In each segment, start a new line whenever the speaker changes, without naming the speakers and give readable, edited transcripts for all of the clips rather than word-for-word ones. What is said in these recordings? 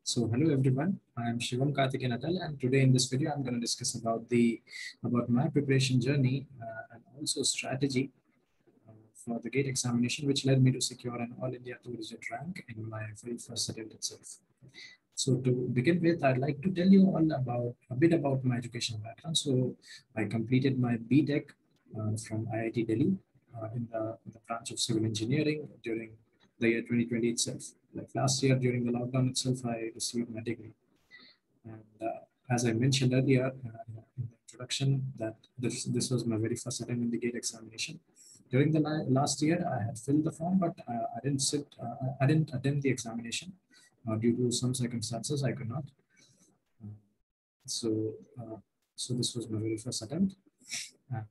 So hello everyone, I am Shivam Karthikeyan Atal, and today in this video I'm going to discuss about my preparation journey and also strategy for the GATE examination, which led me to secure an All India two-digit rank in my very first attempt itself. So to begin with, I'd like to tell you all about a bit about my educational background. So I completed my BTech from IIT Delhi in the branch of civil engineering during the year 2020 itself. Like last year during the lockdown itself, I received my degree. And as I mentioned earlier in the introduction, that this was my very first attempt in the GATE examination. During the last year, I had filled the form, but I didn't attend the examination due to some circumstances. I could not. Uh, so, uh, so this was my very first attempt. And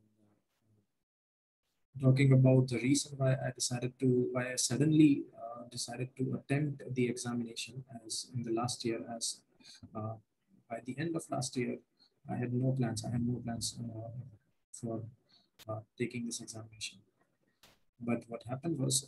talking about the reason why I suddenly decided to attempt the examination as in the last year, as uh, by the end of last year, I had no plans. I had no plans for taking this examination. But what happened was,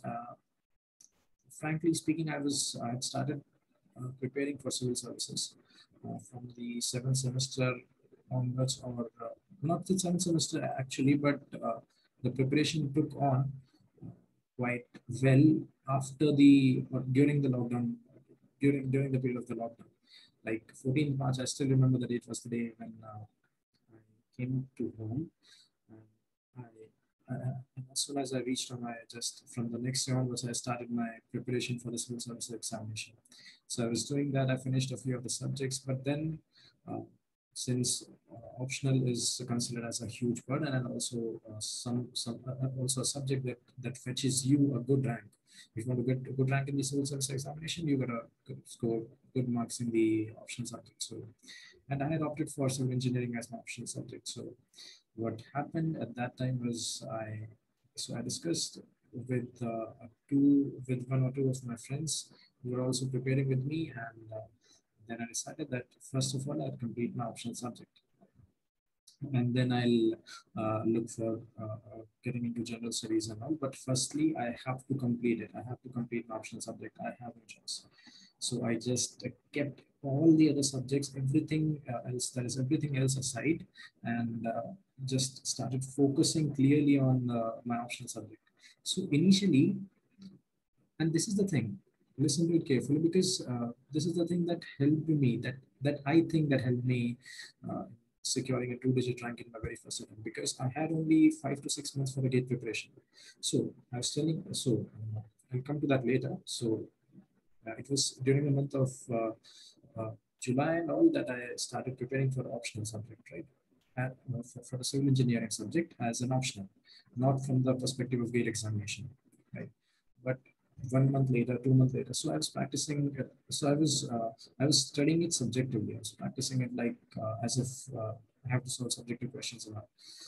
frankly speaking, I had started preparing for civil services from the seventh semester onwards, or not the seventh semester actually, but the preparation took on quite well after the during the lockdown, during the period of the lockdown. Like 14th March, I still remember the date was the day when I came to home. And and as soon as I reached home, I just from the next day onwards, I started my preparation for the civil service examination. So I was doing that. I finished a few of the subjects, but then uh, since optional is considered as a huge burden, and also also a subject that fetches you a good rank. If you want to get a good rank in the civil service examination, you gotta score good marks in the optional subject. So, and I had opted for civil engineering as my optional subject. So what happened at that time was I discussed with with one or two of my friends who were also preparing with me, and then I decided that first of all I'd complete my optional subject, and then I'll look for getting into general studies and all. But firstly, I have to complete it. I have to complete my optional subject. I have no choice. So I just kept all the other subjects, everything else, that is everything else aside, and just started focusing clearly on my optional subject. So initially, and this is the thing, listen to it carefully, because this is the thing that helped me, that I think that helped me uh, securing a two-digit rank in my very first attempt, because I had only 5 to 6 months for the GATE preparation. So I was telling, so I'll come to that later. So it was during the month of July and all that I started preparing for the optional subject, right? For the civil engineering subject as an optional, not from the perspective of GATE examination, right? But 1 month later, 2 months later, so I was practicing. I was studying it subjectively. I was practicing it like as if I have to solve subjective questions and all.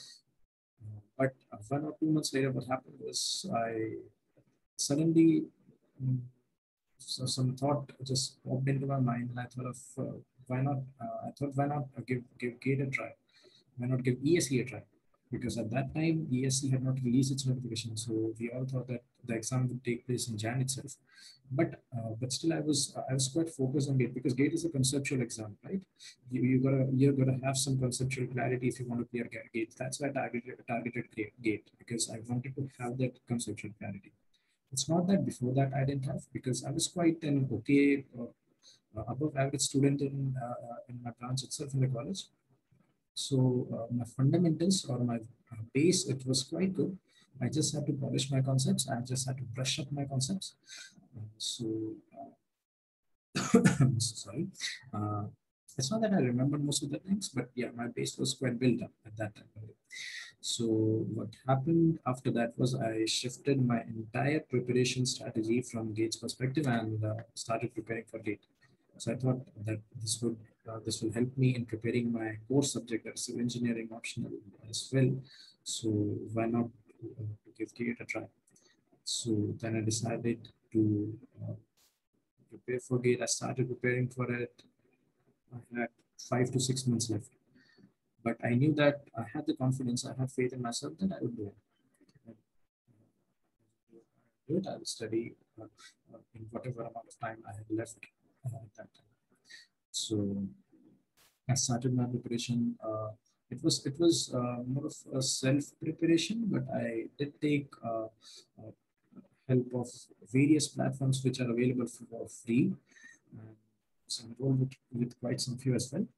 But 1 or 2 months later, what happened was I suddenly mm, so some thought just popped into my mind, and I thought of why not? Why not give GATE a try? Why not give ESE a try? Because at that time ESE had not released its notification, so we all thought that the exam would take place in Jan itself. But still, I was quite focused on GATE, because GATE is a conceptual exam, right? You're gonna have some conceptual clarity if you want to clear GATE. That's why I targeted GATE, because I wanted to have that conceptual clarity. It's not that before that I didn't have, because I was quite an okay, above average student in my branch itself in the college. So my fundamentals, or my base, it was quite good. I just had to polish my concepts. I just had to brush up my concepts. So sorry. Uh, it's not that I remember most of the things, but yeah, my base was quite built up at that time. So what happened after that was I shifted my entire preparation strategy from GATE's perspective, and started preparing for GATE. So I thought that this will help me in preparing my core subject, that is civil engineering optional as well. So why not give GATE a try? So then I decided to prepare for GATE. I started preparing for it. I had 5 to 6 months left, but I knew that I had the confidence, I had faith in myself that I would do it. I would study in whatever amount of time I had left at that time. So I started my preparation. It was more of a self preparation, but I did take help of various platforms which are available for free. And so enrolled with quite some few as well.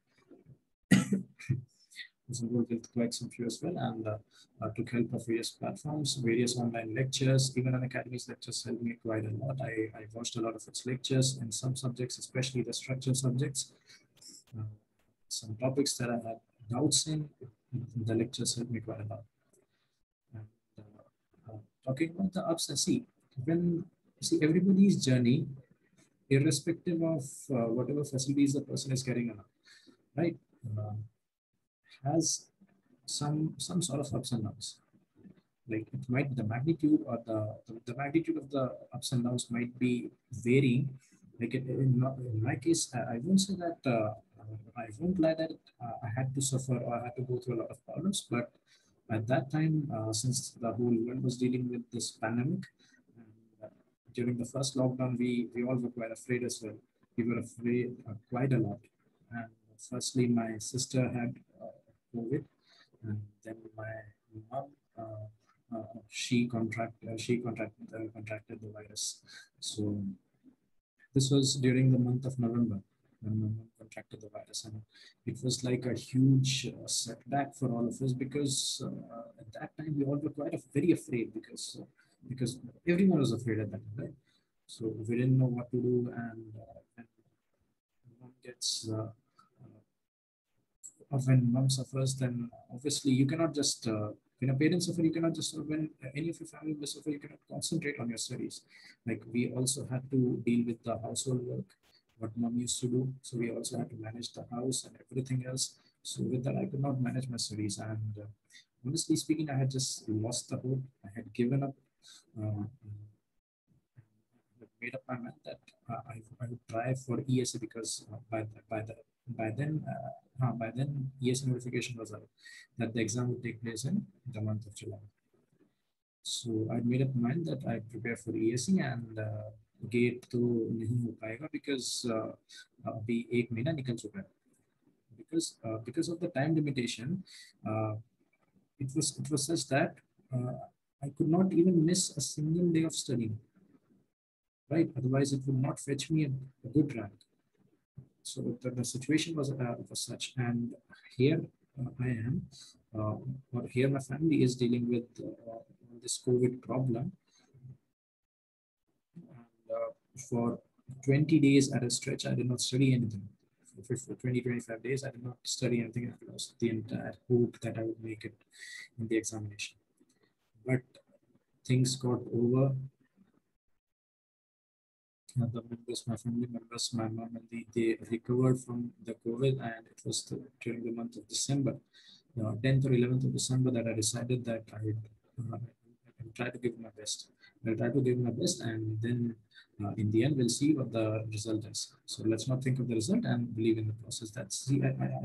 Was involved with quite some few as well, and took help of various platforms, various online lectures, even an academy's lectures helped me quite a lot. I watched a lot of its lectures in some subjects, especially the structural subjects. Uh, some topics that I had doubts in, the lectures helped me quite a lot. And, talking about the ups, and when see everybody's journey, irrespective of whatever facilities the person is carrying on, right, uh, has some sort of ups and downs. Like it might the magnitude or the magnitude of the ups and downs might be varying. Like in my case, I won't say that I won't lie that I had to suffer or I had to go through a lot of problems. But at that time, since the whole world was dealing with this pandemic, and, during the first lockdown, we all were quite afraid as well. We were afraid quite a lot. And firstly, my sister had COVID, and then my mom. Contracted the virus. So this was during the month of November when my mom contracted the virus, and it was like a huge setback for all of us because at that time we all were quite very afraid because everyone was afraid at that time, right? So we didn't know what to do, and when mom gets when mom suffers, then obviously you cannot just when a parent suffer, you cannot just when any of your family members suffer, you cannot concentrate on your studies. Like we also had to deal with the household work, what mom used to do. So we also had to manage the house and everything else. So with that, I could not manage my studies. And honestly speaking, I had just lost the hope. I had given up. Uh, made up my mind that I would try for ESA because by then ESA notification was out that the exam would take place in the month of July. So I made up my mind that I prepare for ESE and gate तो नहीं हो पाएगा because अभी एक महीना निकल चुका है because of the time limitation. Uh, it was such that I could not even miss a single day of studying, right? Otherwise, it would not fetch me a good rank. So the situation was such, and here I am, or here my family is dealing with this COVID problem, and for 20 days at a stretch, I did not study anything. For 20, 25 days, I did not study anything. I lost the entire hope that I would make it in the examination. But things got over. The members, my family members, my mom and they recovered from the COVID, and it was during the month of December, 10th or 11th of December, that I decided that I'll try to give my best. I'll try to give my best, and then in the end, we'll see what the result is. So let's not think of the result and believe in the process. That's see,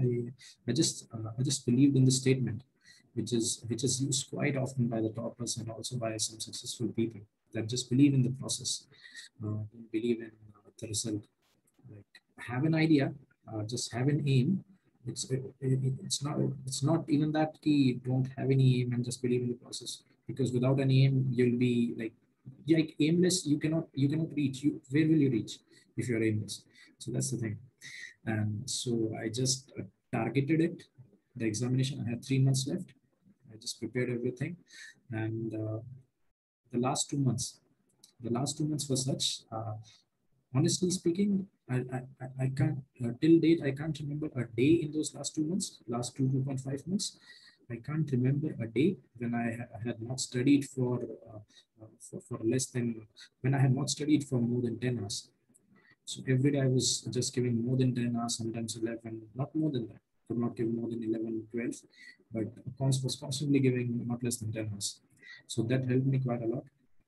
I just believed in the statement, which is used quite often by the toppers and also by some successful people, that just believe in the process, don't believe in the result. Like have an idea, just have an aim. It's not even that key. Don't have any aim and just believe in the process, because without an aim, you'll be like aimless. You cannot reach. Where will you reach if you're aimless? So that's the thing. And so I just targeted it. The examination, I had 3 months left. I just prepared everything, and the last 2 months were such. Honestly speaking, I can't till date I can't remember a day in those last 2 months, last 2.5 months. I can't remember a day when I had not studied for less than when I had not studied for more than 10 hours. So every day I was just giving more than 10 hours, sometimes 11, not more than that. Could not give more than 11, 12, but was constantly giving not less than 10 hours. So that helped me quite a lot.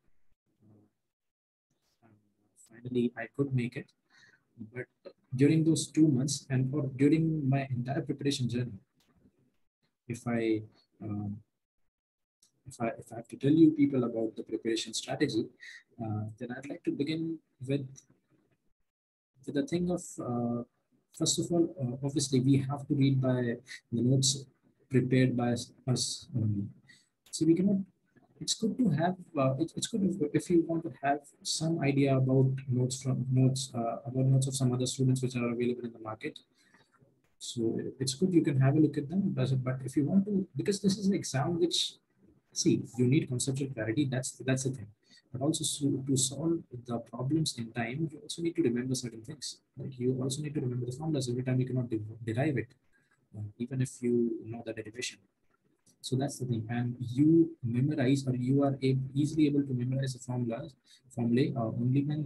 And finally, I could make it. But during those 2 months and or during my entire preparation journey, if I um, if I have to tell you people about the preparation strategy, then I'd like to begin with the thing of first of all, obviously we have to read by the notes prepared by us only. So we cannot. It's good to have. It's good if you want to have some idea about notes of some other students which are available in the market. So it's good you can have a look at them. But if you want to, because this is an exam which, see, you need conceptual clarity. That's the thing. But also to solve the problems in time, you also need to remember certain things. Like you also need to remember the formulas. Every time you cannot derive it, even if you know the derivation. So that's the thing. And you memorize, or you are easily able to memorize the formulae only when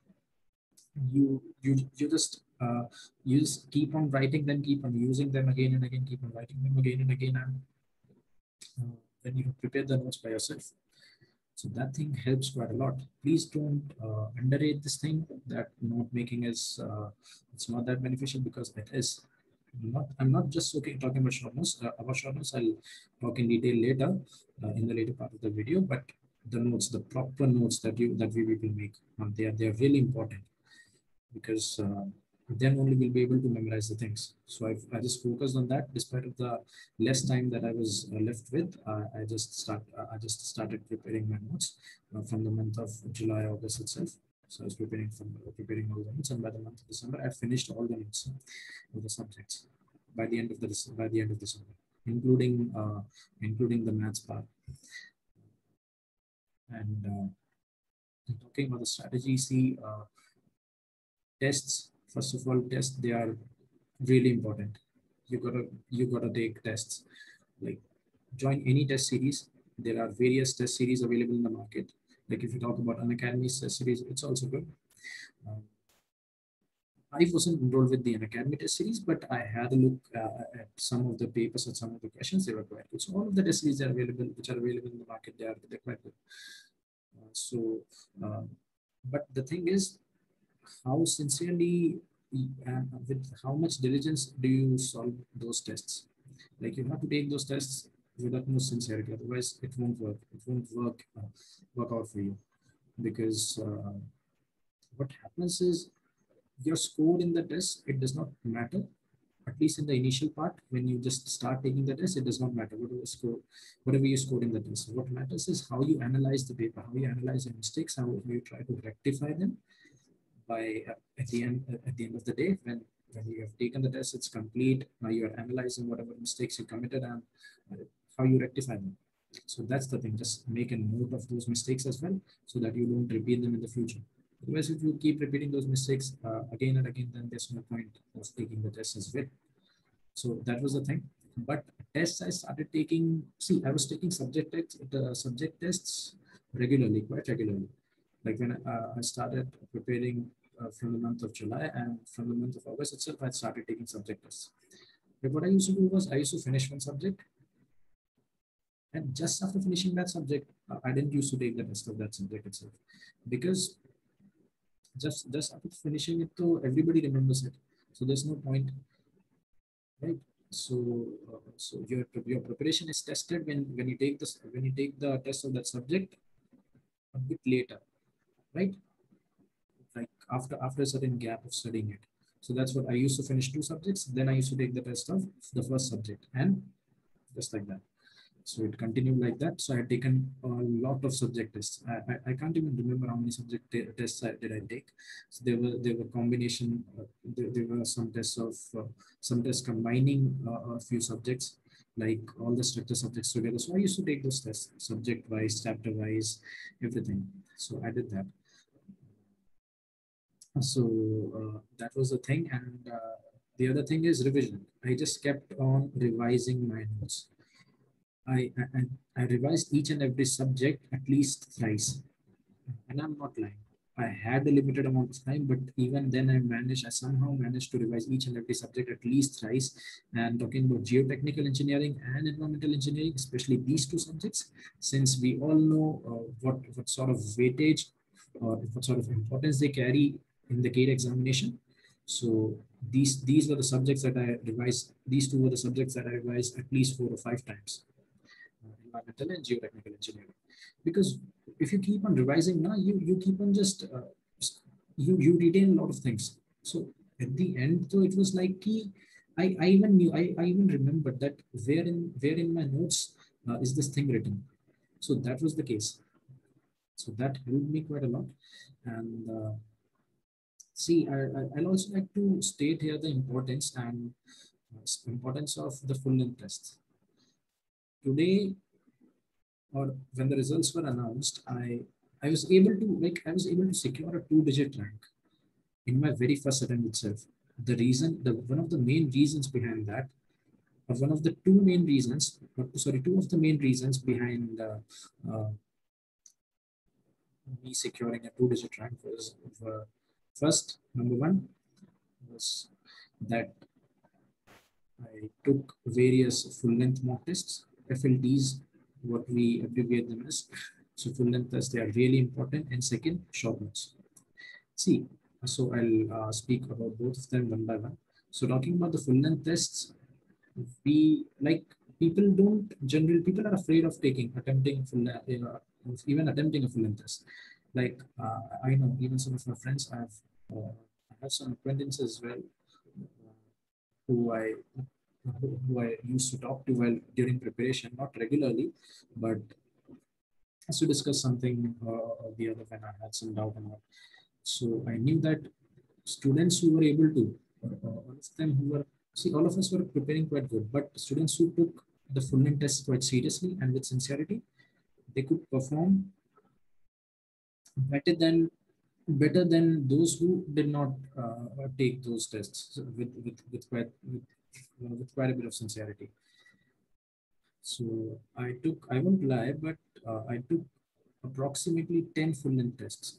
you just keep on writing them, keep on using them again and again, keep on writing them again and again, and then you prepare the notes by yourself. So that thing helps quite a lot. Please don't underrate this thing that note making is it's not that beneficial, because it is. I'm not just talking about short notes. About short notes, I'll talk in detail later in the later part of the video. But the notes, the proper notes that we will make, they are really important, because then only we'll be able to memorize the things. So I just focused on that. Despite of the less time that I was left with, I just started preparing my notes from the month of July, August itself. So I was preparing all the notes, and by the month of December, I finished all the notes of the subjects by the end of December, including the maths part. And talking about the strategy, see. Tests, first of all, tests, they are really important. You gotta take tests. Like, join any test series. There are various test series available in the market. Like if you talk about Unacademy's test series, it's also good. I wasn't enrolled with the Unacademy test series, but I had a look at some of the papers and some of the questions. They were quite good. So all of the test series are available, which are available in the market. They're quite good. But the thing is, how sincerely and with how much diligence do you solve those tests? Like, you have to take those tests with utmost sincerity, otherwise it won't work. It won't work out for you, because what happens is your score in the test, it does not matter. At least in the initial part, when you just start taking the test, it does not matter whatever you score in the test. What matters is how you analyze the paper, how you analyze your mistakes, how you try to rectify them by at the end of the day, when you have taken the test, it's complete. Now you are analyzing whatever mistakes you committed and how you rectify them. So that's the thing. Just make a note of those mistakes as well, so that you don't repeat them in the future. Otherwise, if you keep repeating those mistakes again and again, then there's no point of taking the test as well. So that was the thing. But tests I started taking. See, I was taking subject tests regularly, quite regularly. Like when I started preparing from the month of July, and from the month of August itself, I started taking subject tests. But what I used to do was I used to finish one subject, and just after finishing that subject, I didn't used to take the test of that subject itself, because just after finishing it, though, everybody remembers it. So there's no point, right? So your preparation is tested when you take the test of that subject a bit later, right? Like after a certain gap of studying it. So that's what I used to finish two subjects. Then I used to take the test of the first subject, and just like that. So it continued like that. So I had taken a lot of subject tests. I can't even remember how many subject tests did I take. So there were combination. There were some tests combining a few subjects, like all the structure subjects together. So I used to take those tests subject wise, chapter wise, everything. So I did that. So that was the thing. And the other thing is revision. I just kept on revising my notes. I revised each and every subject at least thrice. And I'm not lying. I had a limited amount of time, but even then I somehow managed to revise each and every subject at least thrice. And talking about geotechnical engineering and environmental engineering, especially these two subjects, since we all know what sort of weightage or what sort of importance they carry in the GATE examination. So these were the subjects that I revised. These two were the subjects that I revised at least 4 or 5 times. Environmental and geotechnical engineering, because if you keep on revising now, you keep on just you retain a lot of things. So At the end, though, it was like I even knew, I even remembered that where in my notes is this thing written. So that was the case. So that helped me quite a lot. And see, I'll also like to state here the importance of the full length test. Today, or when the results were announced, I was able to secure a two-digit rank in my very first attempt itself. The one of the main reasons behind that, or one of the two main reasons, sorry, two of the main reasons behind me securing a two-digit rank was first, number one, was that I took various full-length mock tests, FLTs, what we abbreviate them as. So full-length tests, they are really important. And second, short notes. See, so I'll speak about both of them one by one. So talking about the full-length tests, we like people are afraid of even attempting a full-length test. Like I know even some of my friends, I have some acquaintances as well who I used to talk to while during preparation, not regularly, but as to discuss something or the other when I had some doubt on it. So I knew that students who were able to, all of them who were, see, all of us were preparing quite good, but students who took the full length test quite seriously and with sincerity, they could perform better than those who did not take those tests with quite a bit of sincerity. So I won't lie, but I took approximately 10 full length tests,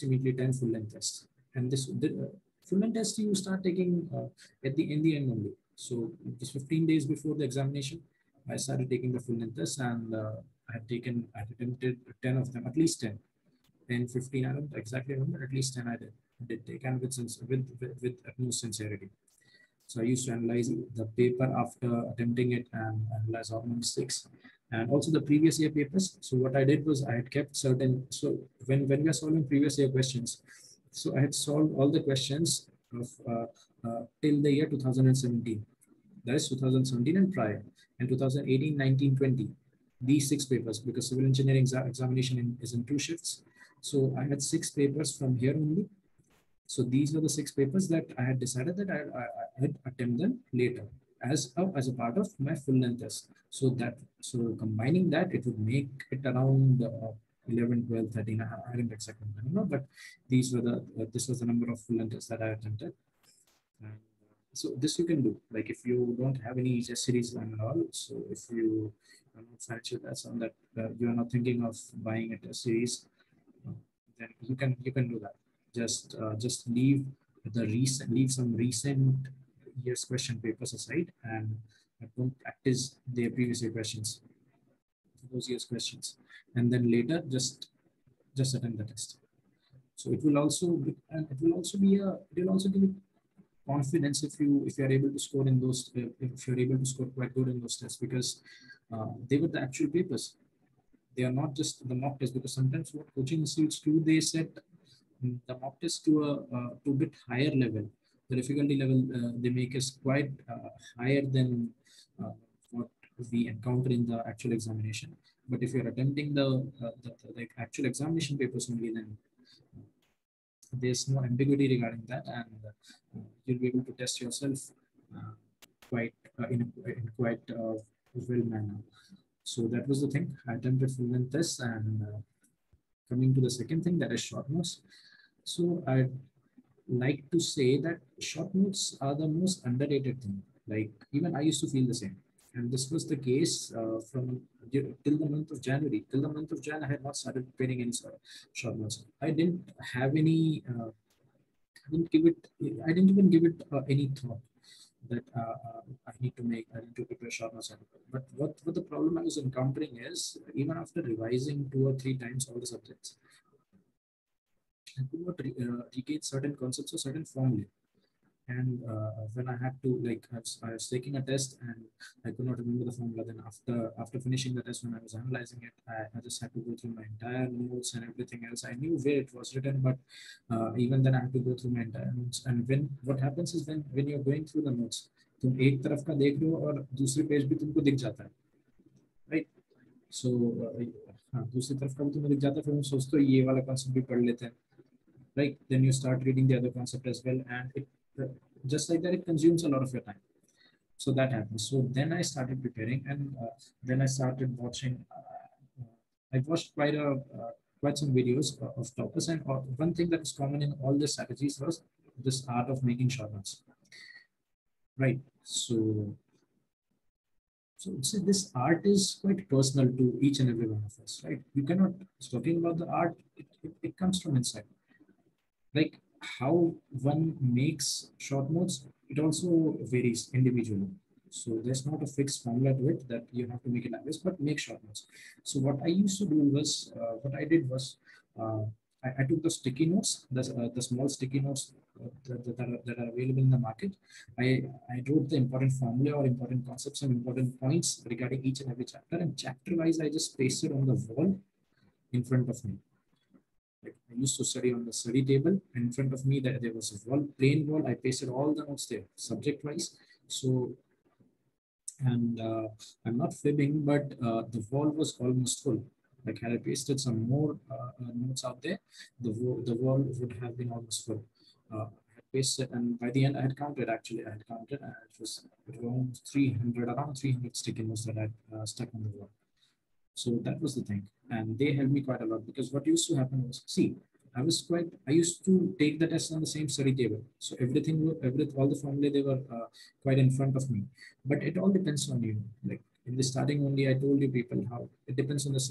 And the full length test you start taking in the end only. So just 15 days before the examination, I started taking the full length test, and I had attempted 10 of them, at least 10. 10, 15, I don't exactly remember, at least 10 I did take, and with utmost sincerity. So I used to analyze the paper after attempting it and analyze all my mistakes and also the previous year papers. So what I did was I had kept certain, so when we are solving previous year questions, so I had solved all the questions of till the year 2017. That is 2017 and prior, and 2018, 19, 20. These six papers, because civil engineering examination is in two shifts. So I had six papers from here only. So these were the six papers that I had decided that I had attempt them later as a part of my full length test. So combining that, it would make it around 11, 12, 13. I didn't exactly remember, but these were this was the number of full length tests that I attempted. And so this you can do. Like if you don't have any test series and all, so if you are not financial that's on that you are not thinking of buying a test series, uh, then you can do that. Just leave some recent years question papers aside and don't practice their previous year questions, those years questions, and then later just attempt the test. So it will also be it will also give you confidence if you are able to score in those if you're able to score quite good in those tests, because they were the actual papers. They are not just the mock test, because sometimes what coaching institutes do, they set the mock test to a bit higher level. The difficulty level they make is quite higher than uh, what we encounter in the actual examination. But if you're attempting the like actual examination papers only, then there's no ambiguity regarding that, and you'll be able to test yourself uh, quite in quite well manner. So that was the thing. I attempted full length tests, and coming to the second thing, that is short notes. So I'd like to say that short notes are the most underrated thing. Like even I used to feel the same, and this was the case from till the month of January. Till the month of Jan, I had not started preparing any sort of short notes. I didn't have any. I didn't give it. I didn't even give it any thought that I need to prepare short notes. But what the problem I was encountering is, even after revising 2 or 3 times all the subjects, I could not regain certain concepts or certain formulae. And when I had to, like, I was taking a test and I could not remember the formula. Then after finishing the test, when I was analyzing it, I just had to go through my entire notes and everything else. I knew where it was written, but even then I had to go through my entire notes. And when what happens is when you're going through the notes, तुम एक तरफ का देख रहे हो और दूसरे page भी तुमको दिख जाता है, राइट? सो हाँ, दूसरी तरफ का भी तुम्हें दिख जाता है, फिर हम सोचते हो ये वाला कॉन्सेप्ट भी पढ़ लेते हैं, right? Then you start reading the other concept as well, and it just like that, it consumes a lot of your time. So that happens. So then I started preparing, and then I started watching. I watched quite some videos of toppers, and one thing that is common in all the strategies was this art of making short notes, right? So this art is quite personal to each and every one of us, right? You cannot, talking about the art, it comes from inside. Like how one makes short notes, it also varies individually. So there's not a fixed formula to it that you have to make it like this, but make short notes. So what I used to do was, what I did was, I took the sticky notes, the small sticky notes that are available in the market. I wrote the important formula or important concepts and important points regarding each and every chapter, and chapter wise, I just pasted on the wall in front of me. Like I used to study on the study table, and in front of me there was a wall, plain wall. I pasted all the notes there, subject wise. So, and I'm not fibbing, but the wall was almost full. Like had I pasted some more notes out there, the wall would have been almost full. I had pasted, and by the end I had counted. Actually, I had counted, and it was around 300 sticky notes that I had stuck on the wall. So that was the thing. And they helped me quite a lot, because what used to happen was, see, I used to take the test on the same study table. So all the formulae, they were quite in front of me. But it all depends on you. Like in the starting only, I told you people how it depends on the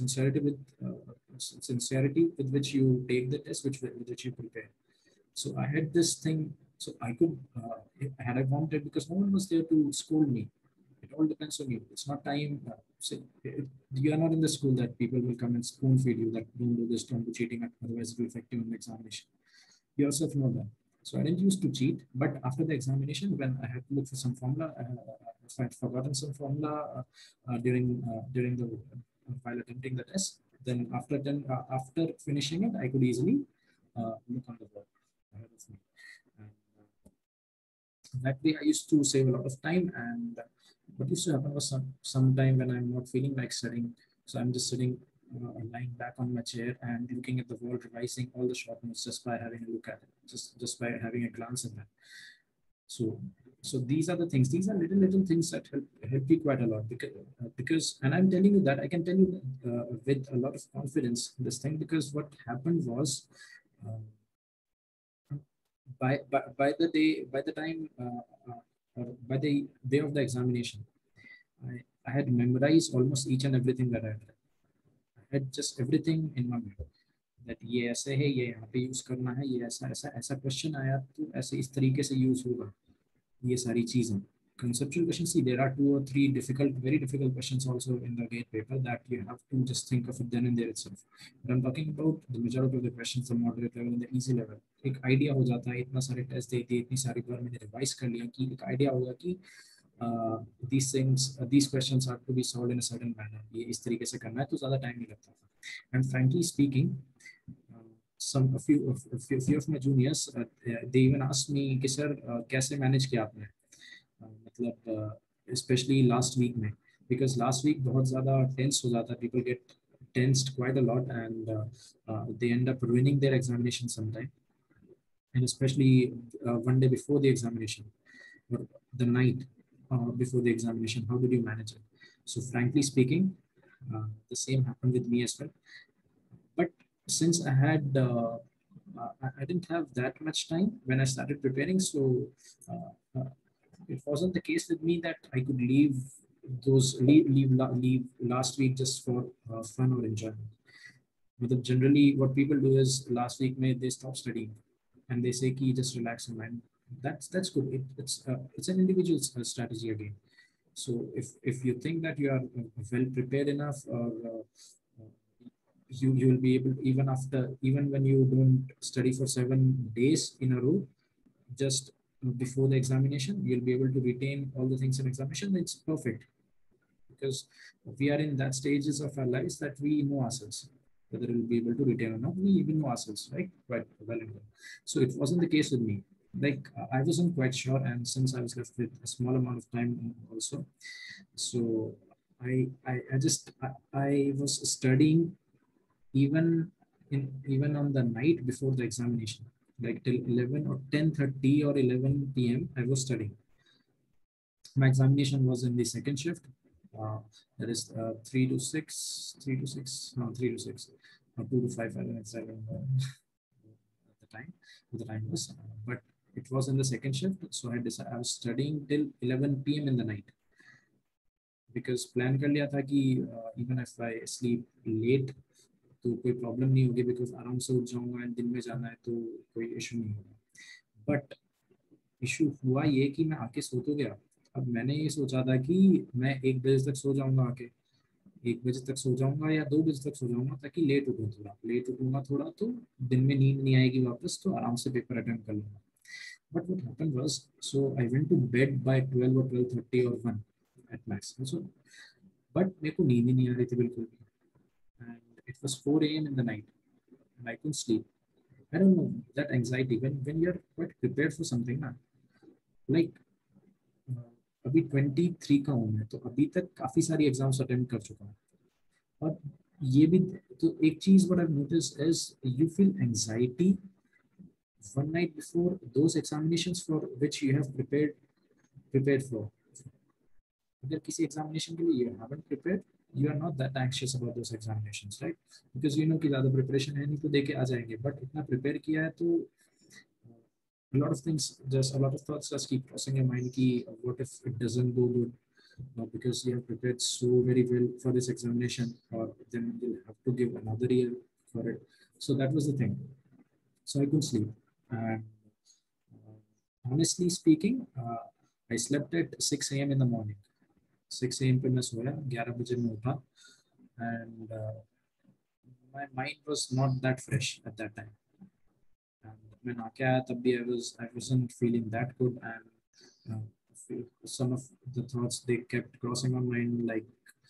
sincerity with which you take the test, with which you prepare. So I had this thing. So I could, had I wanted, because no one was there to scold me. It all depends on you. It's not time. You are not in the school that people will come and spoon feed you that don't do this, don't do cheating, otherwise it will affect you in the examination. You yourself know that. So I didn't used to cheat, but after the examination, when I had to look for some formula, if I had forgotten some formula during the while attempting the test, then after finishing it, I could easily look on the board ahead of me. And, that way, I used to save a lot of time. And what used to happen was sometime when I'm not feeling like studying, so I'm just sitting, lying back on my chair and looking at the wall, revising all the short notes just by having a look at it, just by having a glance at that. So so these are the things. These are little things that help me quite a lot, because and I'm telling you that I can tell you with a lot of confidence this thing, because what happened was. By the time or by the day of the examination, I had memorized almost each and everything that I had read. I had just everything in my mind, that ये ऐसे है, ये यहाँ पे use करना है, ये ऐसा ऐसा ऐसा क्वेश्चन आया तो ऐसे इस तरीके से यूज होगा, ये सारी चीजें. Conceptual questions, see, there are 2 or 3 very difficult questions also in the GATE paper that you have to just think of it then and there itself. But I'm talking about the majority of the questions, the moderate level and the easy level. एक idea हो जाता है, इतना सारे test दे दिए, इतनी सारी बार मैंने रिवाइज कर लिया कि एक आइडिया होगा कि these questions have to be solved in a certain manner. ये इस तरीके से करना है तो ज़्यादा टाइम नहीं लगता था. And frankly speaking, a few of my juniors, they even asked me कि sir कैसे manage किया आपने, मतलब especially last week में, because last week बहुत ज़्यादा tense हो जाता है, people get tensed quite a lot, and they end up ruining their examination sometime, and especially one day before the examination or the night before the examination. How did you manage it? So frankly speaking, the same happened with me as well. But since I didn't have that much time when I started preparing, so it wasn't the case with me that I could leave last week just for fun or enjoyment. But generally, what people do is last week they stop studying, and they say, "Ki just relax your mind." That's good. It's an individual strategy again. So if you think that you are well prepared enough, or you will be able, even when you don't study for 7 days in a row, just before the examination, you'll be able to retain all the things in examination. It's perfect, because we are in that stages of our lives that we know ourselves, whether we'll be able to retain or not. We even know ourselves, right? Quite well and well. So it wasn't the case with me. Like I wasn't quite sure, and since I was left with a small amount of time also, so I was studying even even on the night before the examination, like till 11 or 10:30 or 11 p.m. I was studying. My examination was in the second shift. That is 3 to 6, 3 to 6, no, 3 to 6, 2 to 5, I don't exactly remember at the time, what the time was. But it was in the second shift, so I was studying till 11 p.m. in the night, because plan कर लिया था कि even if I sleep late तो कोई problem नहीं होगी, because आराम से उठ जाऊंगा एंड दिन में जाना है तो कोई इशू नहीं होगा. बट इशू हुआ ये कि मैं आके सो तो गया. अब मैंने ये सोचा था कि मैं 1 बजे तक सो जाऊंगा, आके 1 बजे तक सो जाऊंगा या 2 बजे तक सो जाऊंगा, ताकि लेट उठूँ, थोड़ा लेट उठूंगा थोड़ा तो दिन में नींद नहीं आएगी वापस, तो आराम से पेपर अटेम्प्ट कर लूंगा. But what happened was, so I went to bed by 12 और 12:30 और 1 एट मैक्स. सो बट मेरे को नींद ही नहीं आ रही थी बिल्कुल भी, and it was 4 a.m. in the night and I couldn't sleep. I don't know, that anxiety when you're quite prepared for something ना, like अभी 23 का हूँ मैं, तो अभी तक काफ़ी सारी एग्जाम्स अटेम्प्ट कर चुका हूँ. और ये भी तो एक चीज़ what I've noticed is you feel anxiety one night before those examinations for which you have prepared for. अगर किसी एग्जामिनेशन के लिए you haven't prepared, you are not that anxious about those examinations, right? Because you know कि ज़्यादा preparation है नहीं तो देके आ जाएंगे, but इतना prepare किया है तो a lot of things, just a lot of thoughts just keep crossing your mind कि what if it doesn't go good, because you have prepared so very well for this examination, or then you'll have to give another year for it. So that was the thing. So I couldn't sleep, and honestly speaking, I slept at 6 a.m. in the morning. 6 a.m. पे मैं सोया, 11 बजे मैं उठा, and my mind was not that fresh at that time. And when I आया तब भी I wasn't feeling that good, and some of the thoughts they kept crossing my mind, like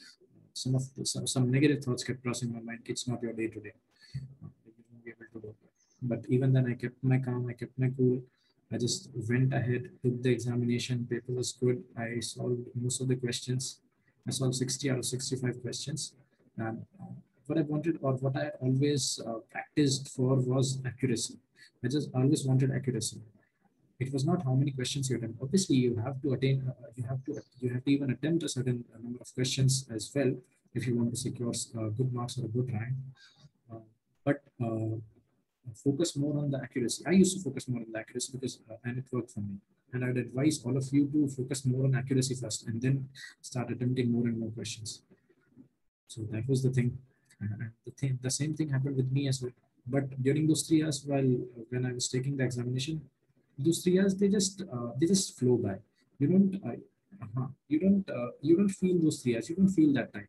some negative thoughts kept crossing my mind. It's not your day today. You won't be able to do it. But even then, I kept my calm, I kept my cool. I just went ahead, took the examination. Paper was good. I solved most of the questions. I solved 60 out of 65 questions. And what I wanted, or what I always practiced for, was accuracy. I just always wanted accuracy. It was not how many questions you attempt. Obviously, you have to attain, you have to even attempt a certain number of questions as well if you want to secure good marks or a good rank. But focus more on the accuracy. I used to focus more on the accuracy because, and it worked for me. And I'd advise all of you to focus more on accuracy first, and then start attempting more and more questions. So that was the thing. The same thing happened with me as well. But during those 3 years, when I was taking the examination, those 3 years they just flow by. You don't feel those 3 years. You don't feel that time.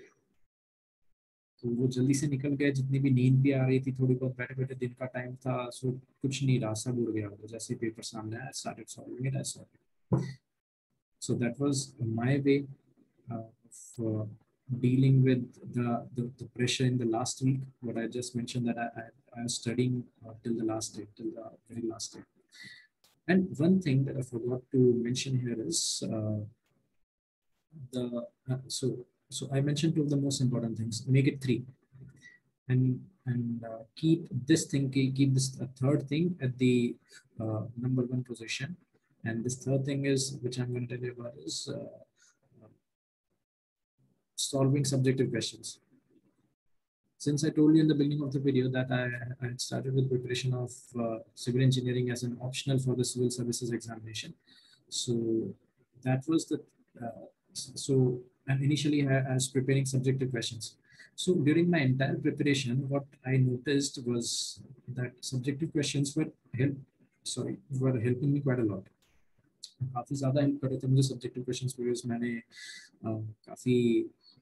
तो वो जल्दी से निकल गया. जितनी भी नींद भी आ रही थी थोड़ी बहुत, बैठे बैठे दिन का टाइम था, सो कुछ नहीं रहा, सब उड़ गया. वो जैसे पेपर सामने आया, started solving it, I solved it. So that was my way of dealing with the pressure in the last week. What I just mentioned, that I was studying till the last day, till the very last day. And one thing that I forgot to mention here is so I mentioned two of the most important things. Make it 3, and keep this third thing at the number 1 position. And this third thing is, which I'm going to tell you about, is solving subjective questions. Since I told you in the beginning of the video that I had started with preparation of civil engineering as an optional for the civil services examination, so that was the and initially I was preparing subjective questions. So during my entire preparation, what I noticed was that subjective questions were helping me quite a lot. काफ़ी ज़्यादा help कर रहे थे मुझे subjective questions, because मैंने काफ़ी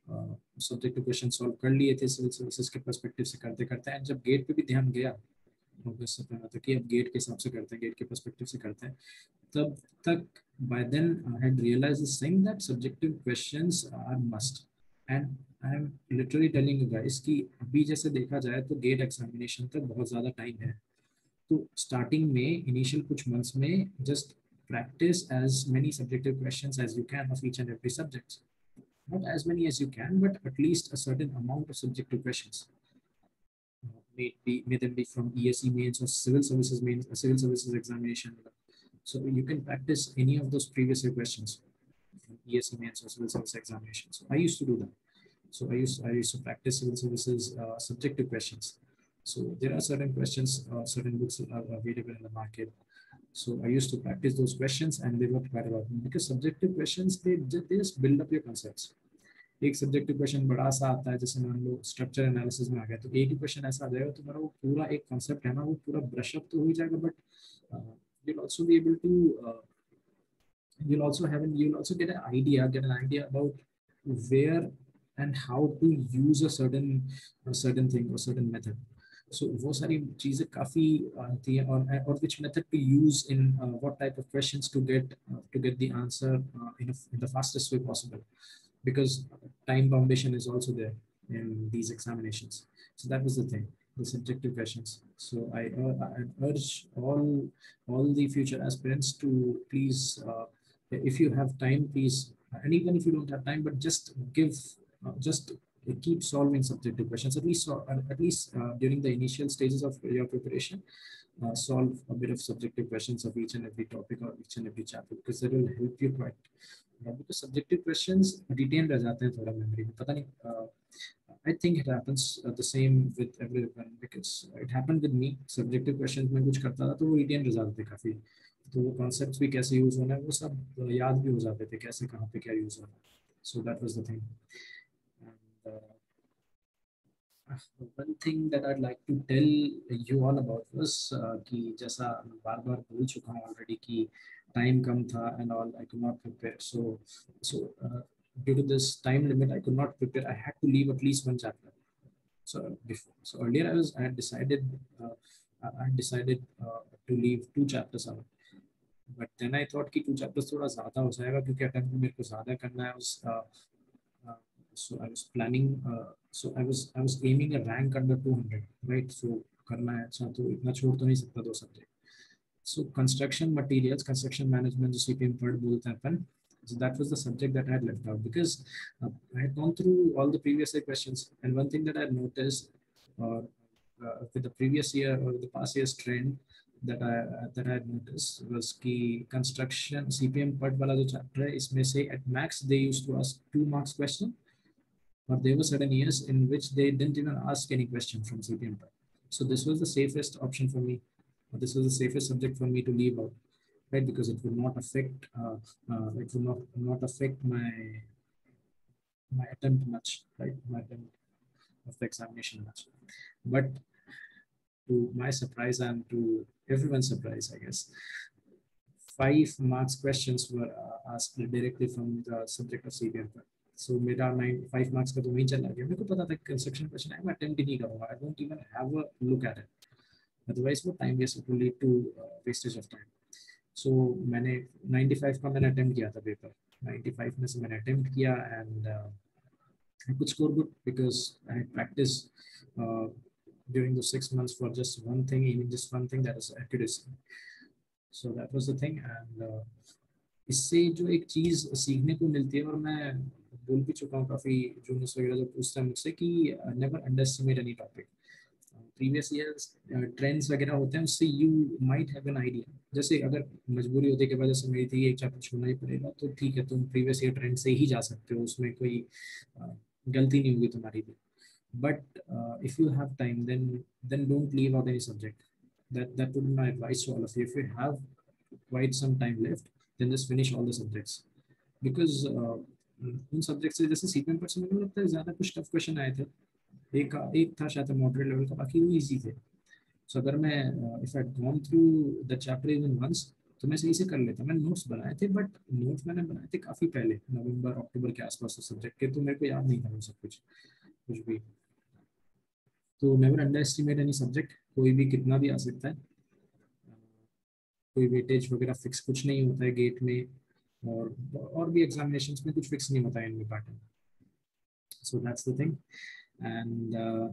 subjective question solve कर लिए थे सिविल सर्विसेज के पर्सपेक्टिव से करते करते. एंड जब गेट पे भी ध्यान गया अगस्त सितंबर तक, कि अब गेट के हिसाब से करते हैं, गेट के पर्सपेक्टिव से करते हैं, तब तक by then I had realized this thing that subjective questions are must. And I am literally telling you guys कि अभी जैसे देखा जाए तो गेट एग्जामिनेशन तक बहुत ज़्यादा टाइम है। तो स्टार्टिंग में इनिशियल कुछ मंथ्स में just practice as many subjective questions as you can of each and every subject. Not as many as you can, but at least a certain amount of subjective questions. May them be from ESE mains or civil services mains, civil services examination. So you can practice any of those previous year questions from ESE mains or civil service examinations. So I used to do that. So I used to practice civil services subjective questions. So there are certain questions, certain books are available in the market. So I used to practice those questions, and they worked quite a lot because subjective questions they just build up your concepts. एक subjective question बड़ा सा आता है, जैसे मान लो structure analysis में आ गया, तो एक ही क्वेश्चन ऐसा आ जाएगा, तुम्हारा वो पूरा एक कॉन्सेप्ट है ना, वो पूरा ब्रश अप तो हो ही जाएगा, but you'll also be able to you'll also get an idea about where and how to use a certain thing or certain method. So वो सारी चीजें काफी आती है, और which method to use in what type of questions to get the answer in the fastest way possible, because time foundation is also there in these examinations. So that was the thing, the subjective questions. So I urge all the future aspirants to please, if you have time, please, and even if you don't have time, but just keep solving subjective questions, at least during the initial stages of your preparation. Solve a bit of subjective questions of each and every topic or each and every chapter, because that will help you quite. Because subjective questions retain रह जाते हैं थोड़ा memory में, पता नहीं, I think it happens the same with everyone, because it happened with me. Subjective questions में कुछ करता था तो वो retain रह जाते थे काफी, तो वो concepts भी कैसे use होना है वो सब याद भी हो जाते थे, कैसे कहाँ पे क्या use होना है. So that was the thing. And, one thing that I'd like to tell you all about was कि जैसा बार बार बोल चुका हूँ already कि time कम था and all, I could not prepare. So due to this time limit, I could not prepare. I had to leave at least one chapter. So earlier I had decided to leave 2 chapters out. But then I thought कि 2 chapters थोड़ा ज़्यादा हो जाएगा, क्योंकि attempt मेरे को ज़्यादा करना है उस so I was planning, I was aiming a rank under 200, right? So करना है अच्छा, तो इतना छोड़ तो नहीं सकता 2 subject. So construction materials, construction management, जो CPM पढ़ बोलते हैं अपन, so that was the subject that I had left out, because I had gone through all the previous year questions, and one thing that I had noticed with the previous year or the past year's trend that I had noticed was कि construction CPM part वाला जो chapter है, इसमें से at max they used to ask 2 marks question, but there were certain years in which they didn't even ask any question from CPM. So this was the safest option for me. This was the safest subject for me to leave out, right? Because it would not affect not affect my attempt much, right? My attempt of the examination much. But to my surprise and to everyone's surprise, I guess, 5 marks questions were asked directly from the subject of CPM. So मेरा 5 marks का तो वहीं चला गया. मेरे को पता था कंस्ट्रक्शन क्वेश्चन है, मैं अटेम्प्ट ही नहीं करूँगा. I won't even have a look at it. Otherwise वो time waste will lead to wastage of time. So मैंने 95 का मैंने अटेम्प्ट किया था पेपर. 95 में से मैंने अटेम्प्ट किया, and I could score good because I had practiced during those 6 months for just one thing, even just one thing, that is accuracy. So that was the thing. And इससे जो एक चीज़ सीखने को मिलती है, और मैं बोल भी चुका हूँ काफ़ी जूनियर्स वगैरह जो पूछते हैं मुझसे कि never underestimate any topic. Previous years trends वगैरह होते हैं, उससे you might have an idea. जैसे अगर मजबूरी होती है कि वजह से मेरी थी एक चैप्टर छोड़ना ही पड़ेगा, तो ठीक है, तुम प्रीवियस ईयर ट्रेंड से ही जा सकते हो, उसमें कोई गलती नहीं होगी तुम्हारी भी. But if you have time, then don't leave out any subject. That would be my advice to all of you. If you have quite some time left, then just finish all the subjects, because उन subject से जैसे sequence पर मुझे लगता है ज़्यादा कुछ tough question आए थे. एक था शायद मॉडरेट लेवल का, बाकी वो इजी थे. सो अगर मैं if I gone through the chapter even once, तो मैं सही से कर लेता. मैंने नोट्स बनाए थे, बट नोट्स मैंने बनाए थे काफ़ी पहले, नवंबर अक्टूबर के आसपास सब्जेक्ट के, तो मेरे को याद नहीं था वो सब कुछ भी. तो never underestimate any subject. कोई भी कितना भी आ सकता है, कोई वेटेज वगैरह फिक्स कुछ नहीं होता है गेट में, और भी एग्जामिनेशंस में कुछ फिक्स नहीं होता है इनमें pattern. So that's the thing. And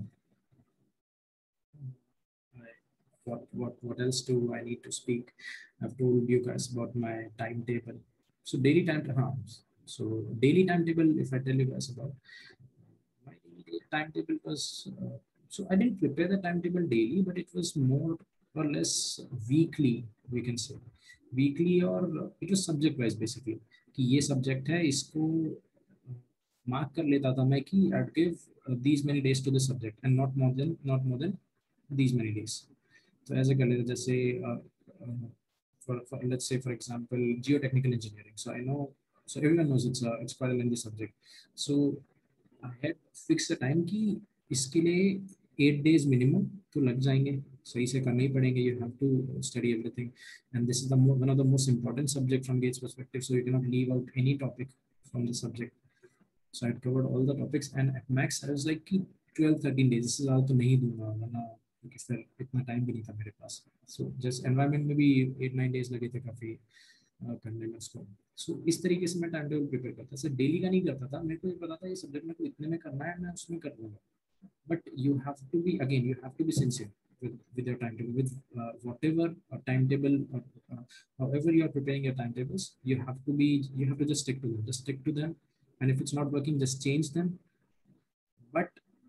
what else do I need to speak? I've told you guys about my timetable. So daily time, so daily timetable, if I tell you guys about my daily timetable was, so I didn't prepare the timetable daily, but it was more or less weekly, we can say. Weekly, or it was subject wise basically, कि ये subject है, इसको mark कर लेता था मैं कि I'd give these many days to the subject and not more than these many days. तो ऐसे कर लेते, जैसे for let's say for example geotechnical engineering. So I know, so everyone knows it's quite a lengthy subject. So I had fixed the time कि इसके लिए 8 days minimum तो लग जाएंगे, सही से करने ही पड़ेंगे. You have to study everything, and this is one of the most important subject from GATE's perspective. So you cannot leave out any topic from the subject. So I covered all the topics, and at max I was like कि 12-13 days, इससे ज़्यादा तो नहीं दूंगा वरना, क्योंकि फिर इतना टाइम भी नहीं था मेरे पास. सो जस्ट एनवायरनमेंट में भी 8-9 डेज लगे थे काफ़ी करने में उसको. सो इस तरीके से मैं टाइम टेबल प्रिपेयर करता. सर डेली का नहीं करता था, मेरे को ये पता था ये सब्जेक्ट मेरे को इतने में करना है, मैं उसमें कर लूँगा. But you have to be, again, you have to be sincere with your timetable, with whatever timetable, however you are preparing your timetables. You have to just stick to them. Just stick to them, and if it's not working, just change them. But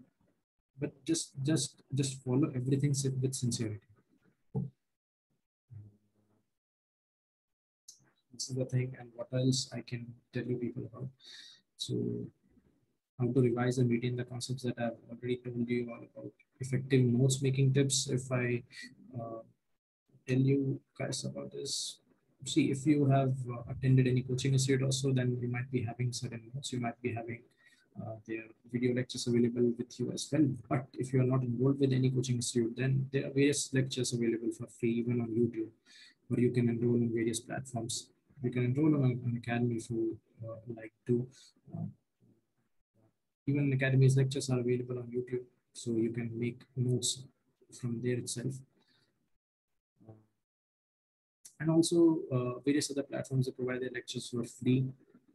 just follow everything with sincerity. This is the thing, and what else I can tell you people about. So how to revise and retain the concepts that I've already told you all about. Effective notes making tips. If I tell you guys about this, see, if you have attended any coaching institute also, then you might be having certain notes. You might be having their video lectures available with you as well. But if you are not involved with any coaching institute, then there are various lectures available for free, even on YouTube, or you can enroll in various platforms. You can enroll on an academy if you like to. Even Academy's lectures are available on YouTube, so you can make notes from there itself. And also various other platforms that provide their lectures for free.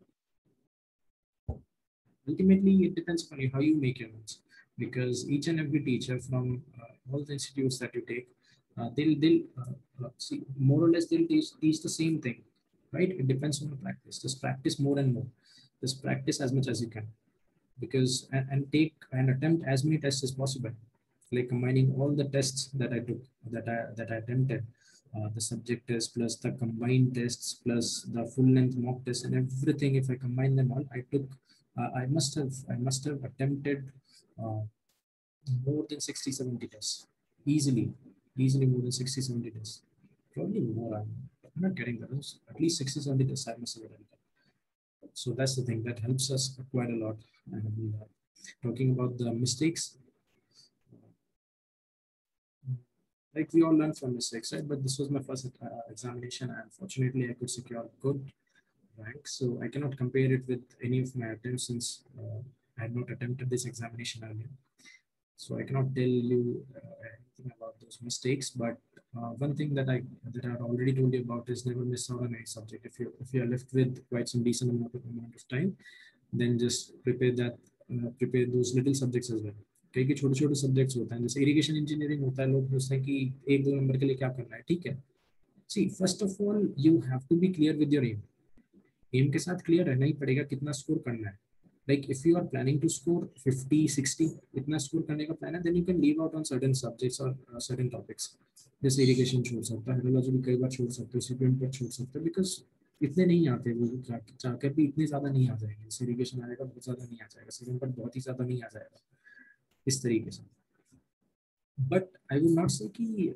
Ultimately, it depends on you how you make your notes, because each and every teacher from all the institutes that you take, they'll see, more or less they'll teach the same thing, right? It depends on your practice. Just practice more and more. Just practice as much as you can, because and take and attempt as many tests as possible, like combining all the tests that I took, that I attempted, the subject test plus the combined tests plus the full length mock test and everything. If I combine them all, I must have attempted more than 60-70 tests, easily more than 60-70 tests, probably more. I'm not getting those, at least 60-70 tests I must have attempted. So that's the thing that helps us quite a lot. And talking about the mistakes, like we all learn from mistakes, right? But this was my first examination, and fortunately I could secure good rank. So I cannot compare it with any of my attempts, since I had not attempted this examination earlier. So I cannot tell you anything about those mistakes. But one thing that I've already told you about is never miss out on any subject. If you are left with quite some decent amount of time, then just prepare those little subjects as well. कई के छोटे छोटे subjects होते हैं, जैसे irrigation engineering होता है, लोग पूछते हैं कि 1-2 नंबर के लिए क्या करना है. ठीक है, see first of all you have to be clear with your aim के साथ क्लियर रहना ही पड़ेगा कितना स्कोर करना है. Like if you are planning to score 50-60, इतना स्कोर करने का प्लान है, then you can leave out on certain subjects or certain topics. जैसे इरिगेशन छोड़ सकता है, हाइड्रोलॉजी भी कई बार छोड़ सकते हो, सीपीएम पर छोड़ सकते हो, बिकॉज इतने नहीं आते, वो चाहकर भी इतने ज़्यादा नहीं आ जाएंगे. जैसे इरिगेशन आएगा बहुत ज़्यादा नहीं आ जाएगा, सीपीएम पर बहुत ही ज़्यादा नहीं आ जाएगा, इस तरीके से. बट आई विल नॉट से कि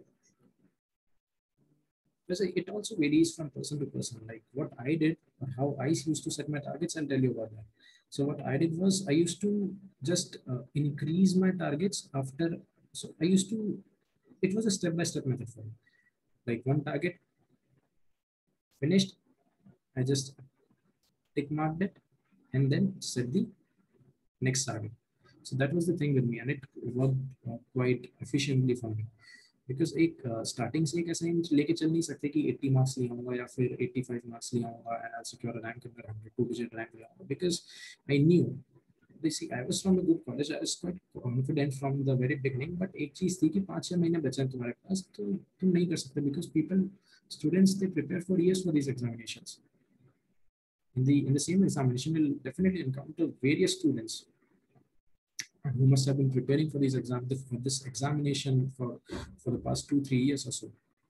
it also varies from person to person. Like what I did or how I used to set my targets, I'll tell you about that. So what I did was I used to just increase my targets after. So I used to, it was a step-by-step method for me. Like one target finished, I just tick marked it and then set the next target. So that was the thing with me, and it worked quite efficiently for me. Because एक starting से एक ऐसा M लेके चल नहीं सकते कि 80 marks ले आऊंगा या फिर 85 मार्क्स ले आऊंगा and I secure a rank in the 100 two digit rank ले आऊंगा because I knew see, I was from a good college. I was quite confident from the very beginning. But एक चीज थी कि 5-6 महीने बचे हैं तुम्हारे पास तो तुम नहीं कर सकते because people, students, they prepare for years for these examinations. In the same examination, you'll definitely encounter various students who must have been preparing for these for this examination for the past 2-3 years or so.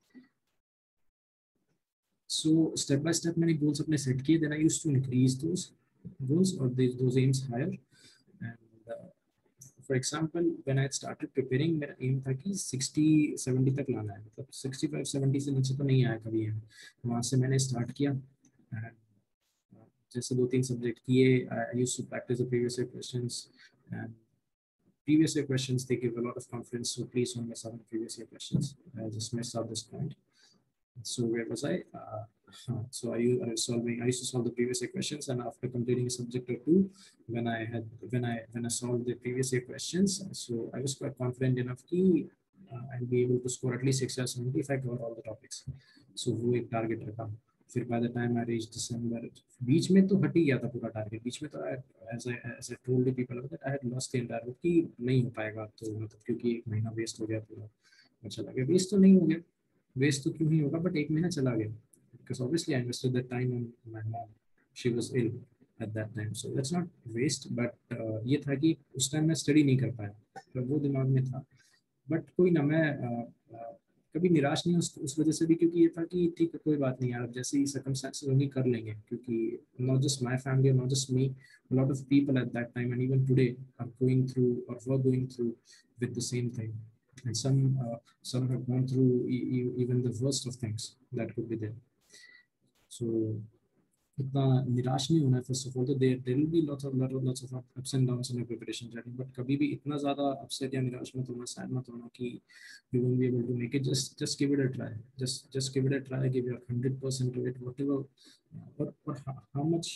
So step by step, मैंने goals अपने set किए. Then I used to increase those goals or those aims higher. And for example, when I started preparing, मेरा aim था कि 60-70 तक लाना है. मतलब 65-70 से नीचे तो नहीं आया कभी है. वहाँ से मैंने start किया. And जैसे 2-3 सब्जेक्ट किए, I used to practice the previous year questions. And previous year questions, they give a lot of confidence. So please don't mess up the previous year questions. I just messed up this point. So where was I? So I used to solve the previous year questions, and after completing a subject or two, when I solved the previous year questions, so I was quite confident enough कि I'll be able to score at least 60 or 70 if I cover all the topics. So वो एक target रखा. फिर by the time I reached December, बीच में तो हट ही गया था पूरा target. बीच में तो as I told the people that I had lost the entire hope कि नहीं हो पाएगा तो मतलब क्योंकि एक महीना waste हो गया पूरा. अच्छा लगा waste तो नहीं हो गया. वेस्ट तो क्यों ही होगा बट एक महीना चला गया because obviously I invested that time on my mom. She was ill at that time, so that's not waste. But ये था कि उस टाइम मैं स्टडी नहीं कर पाया तो वो दिमाग में था. बट कोई ना, मैं कभी निराश नहीं उस वजह से भी क्योंकि ये था कि ठीक है कोई बात नहीं यार, अब जैसे ही सर्कमस्टेंसेस होंगे कर लेंगे क्योंकि not just my family or not just me, a lot of people at that time and even today are going through or were going through with the same thing. And some have gone through even the worst of things that could be there. So इतना निराश नहीं होना है. First of all तो there will be lots of ups and downs in your preparation journey, but कभी भी इतना ज़्यादा अपसेट या निराश मत होना, सैड मत होना कि you won't be able to make it. Just give it a try. Just give it a try. Give your 100% to it, whatever or how much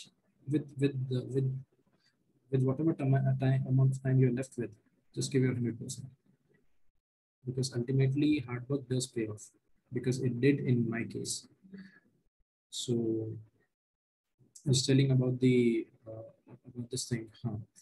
with whatever amount of time you're left with. Just give your 100%, because ultimately hard work does pay off, because it did in my case. So I was telling about about this thing.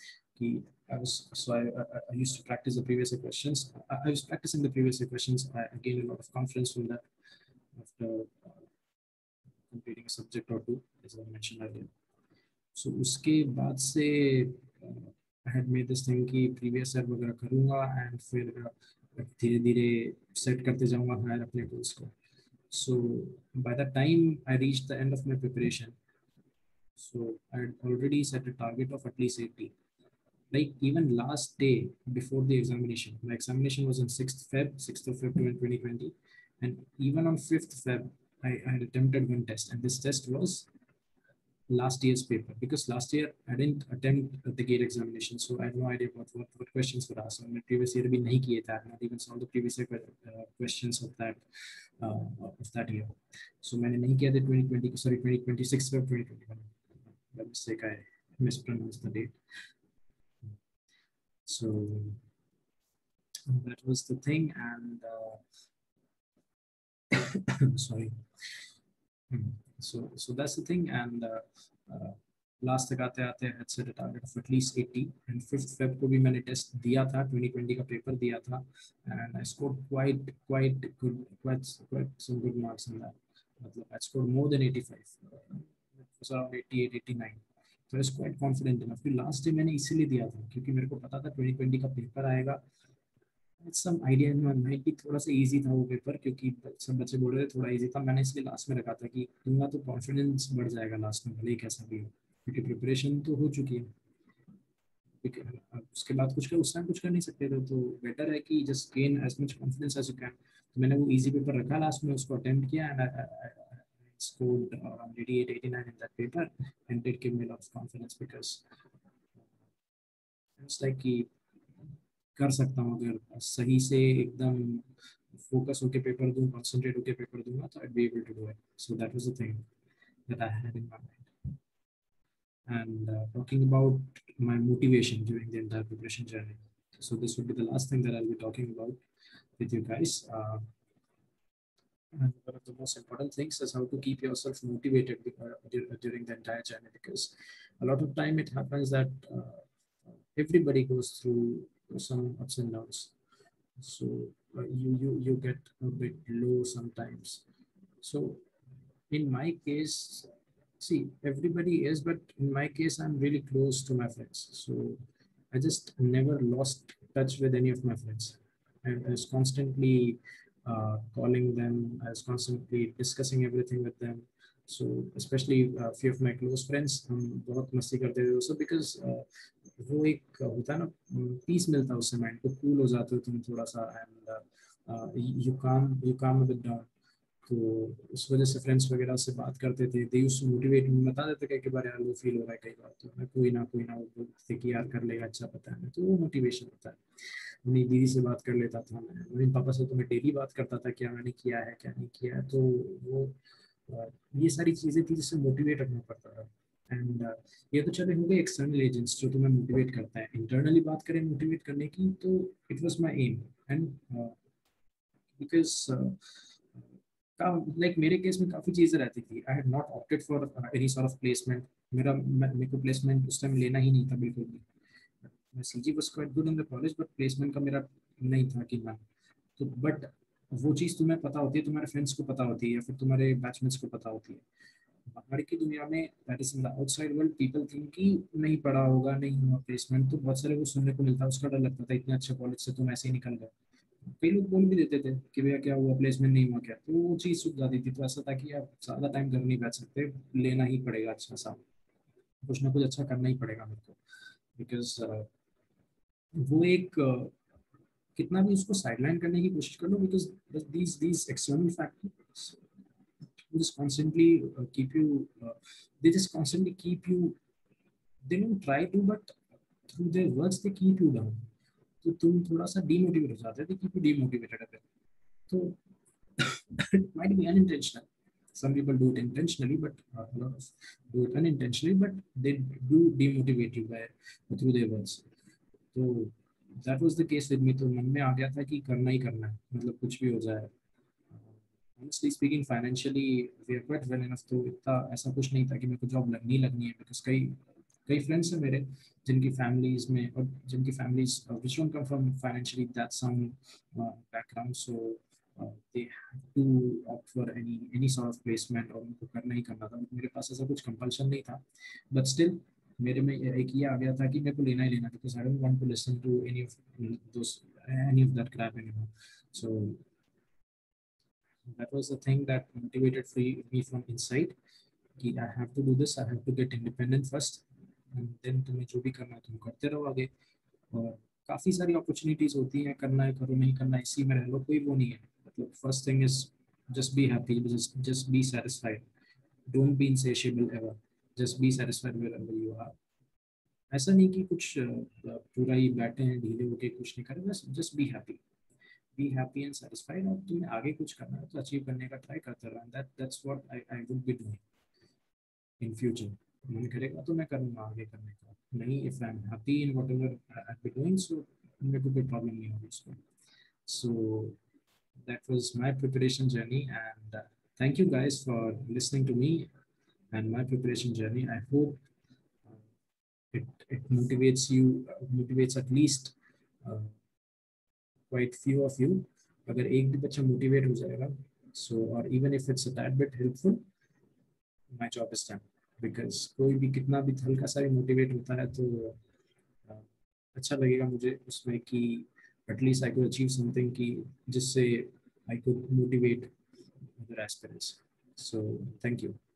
I used to practice the previous year questions. I was practicing the previous year questions. I gained a lot of confidence from that after completing a subject or two, as I mentioned earlier. So उसके बाद से I had made this thing कि previous year वगैरह करूँगा and फिर धीरे धीरे set करते जाऊँगा हायर अपने goals को. So by the time I reached the end of my preparation, so I had already set a target of at least 80. Like even last day before the examination, my examination was on 6th Feb 2020, and even on 5th Feb, I had attempted one test, and this test was last year's paper, because last year I didn't attempt the GATE examination, so I had no idea what questions were asked. And previous year bhi nahi kiye tha, not even some of the previous year questions of that year. So मैंने नहीं किया था 2020, sorry 2026 or 2021. By mistake I mispronounced the date. So that was the thing, and sorry. So that's the thing, and last तक आते आते had set a target of at least 80, and 5th Feb को भी मैंने test दिया था, 2020 का paper दिया था, and I scored quite some good marks in that. मतलब I scored more than 85, it was around 88, 89. So I was quite confident enough. फिर लास्ट डे मैंने इसीलिए दिया था क्योंकि मेरे को पता था 2020 का पेपर आएगा. Some idea in my mind कि थोड़ा सा इजी था वो पेपर, क्योंकि सब बच्चे बोल रहे थे थोड़ा इजी था. मैंने इसलिए लास्ट में रखा था कि दूंगा तो कॉन्फिडेंस बढ़ जाएगा लास्ट में, भले ही कैसा भी हो, क्योंकि प्रिपरेशन तो हो चुकी है. उसके बाद उस टाइम कुछ कर नहीं सकते थे, तो बेटर है कि just gain as much confidence as you can. तो मैंने वो इजी पेपर रखा लास्ट में, उसको अटेम्प्ट किया, and scored around 88, 89 in that paper, and did give me a lot of confidence because it's like कि कर सकता हूँ अगर सही से एकदम फोकस होके पेपर दूँ, कंसंट्रेट होके पेपर दूंगा तो I'd be able to do it. So that was the thing that I had in my mind. And talking about my motivation during the entire preparation journey. So this would be the last thing that I'll be talking about with you guys. And one of the most important things is how to keep yourself motivated during the entire journey, because a lot of time it happens that everybody goes through some ups and downs. So you get a bit low sometimes. So in my case, see, everybody is, but in my case, I'm really close to my friends. So I just never lost touch with any of my friends. I was constantly calling them. I was constantly discussing everything with them. So especially a few of my close friends, हम बहुत मस्ती करते थे दोस्तों, because वो एक होता है ना, पीस मिलता है उससे, माइंड को कूल हो जाते हो तुम थोड़ा सा, एंड यू काम अ बिट डाउन. तो उस वजह से फ्रेंड्स वगैरह से बात करते थे, they used to motivate me, बता देते कई बार यार वो फील हो रहा है कई बार, तो मैं कोई ना वो बोलते थे कि यार कर लेगा, अच्छा पता है, तो वो मोटिवेशन होता है. अपनी दीदी से बात कर लेता था मैं, मम्मी पापा से तो मैं डेली बात करता था क्या मैंने किया है क्या नहीं किया है. तो वो ये सारी चीज़ें थी जिससे मोटिवेट रखना पड़ता था. एंड ये तो चले हो गए एक्सटर्नल एजेंट्स जो तुम्हें मोटिवेट करता है. इंटरनली बात करें मोटिवेट करने की, तो it was my aim. And because like मेरे केस में काफ़ी चीज़ें रहती थी. I had not opted for any sort of placement. मेरे को प्लेसमेंट उस टाइम लेना ही नहीं था बिल्कुल भी. मैं CG was quite good in the college, but placement का मेरा नहीं था कि मैं, तो बट वो चीज़ तुम्हें पता होती है, तुम्हारे फ्रेंड्स को पता होती है, या फिर तुम्हारे बैचमेट्स को पता होती है. बाहर की दुनिया में, that is in the outside world, people think कि नहीं पढ़ा होगा, नहीं हुआ प्लेसमेंट, तो बहुत सारे वो सुनने को मिलता है, उसका डर लगता था इतने अच्छे कॉलेज से तुम ऐसे ही निकल गए. कई लोग बोल भी देते थे कि भैया क्या हुआ, प्लेसमेंट नहीं हुआ क्या, तो वो चीज़ सूझ जाती थी. तो ऐसा था कि आप ज़्यादा टाइम घर नहीं बैठ सकते, लेना ही पड़ेगा अच्छा सा, कुछ ना कुछ अच्छा करना ही पड़ेगा मेरे को. बिकॉज वो एक कितना भी उसको साइडलाइन करने की कोशिश कर लो, because these external factors just constantly keep you they just constantly keep you, they don't try to, but through their words they keep you down. तो तुम थोड़ा सा डीमोटिवेट हो जाते हैं, they keep you demotivated a bit. तो it might be unintentional. Some people do it intentionally, but a lot of do it unintentionally, but they do demotivate you by through their words. तो that was the case with me. तो मन में आ गया था कि करना ही करना है, मतलब कुछ भी हो जाए. Honestly speaking, financially we are quite well enough, तो इतना ऐसा कुछ नहीं था कि मेरे को जॉब लगनी है. बिकॉज कई कई फ्रेंड्स हैं मेरे जिनकी फैमिलीज में, और जिनकी families which don't come from financially that sound background, so they have to opt for any sort of placement, और उनको करना ही करना था. मेरे पास ऐसा कुछ कंपल्शन नहीं था, बट स्टिल मेरे में एक ये आ गया था कि मेरे को लेना ही लेना, because I don't want to listen to any of that crap anymore. So that was the thing that motivated me from inside कि I have to do this, I have to get independent first, and then तुम्हें जो भी करना है तुम करते रहो आगे. और काफ़ी सारी अपॉर्चुनिटीज होती हैं, करना है करो, नहीं करना इसी में रह लो, कोई वो नहीं है. मतलब first thing is just be happy, just be satisfied, don't be insatiable ever, just be satisfied wherever you are. ऐसा नहीं कि कुछ पूरा ही बैठे हैं ढीले होके कुछ नहीं करें, बस just be happy and satisfied. और तुम्हें आगे कुछ करना है तो अचीव करने का ट्राई करते रहना. That's what I would be doing in future. मन करेगा तो मैं करूँगा आगे करने का, नहीं, if I'm happy in whatever I'll be doing, so मेरे को कोई प्रॉब्लम नहीं होगी उसको. So that was my preparation journey, and thank you guys for listening to me and my preparation journey. I hope it motivates you, motivates at least uh, quite few of you. अगर एक भी बच्चा motivate हो जाएगा, so or even if it's a tad bit helpful, my job is done. Because कोई भी कितना भी हल्का सा भी मोटिवेट होता है तो अच्छा लगेगा मुझे उसमें कि at least I could achieve something कि जिससे I could motivate other aspirants. So thank you.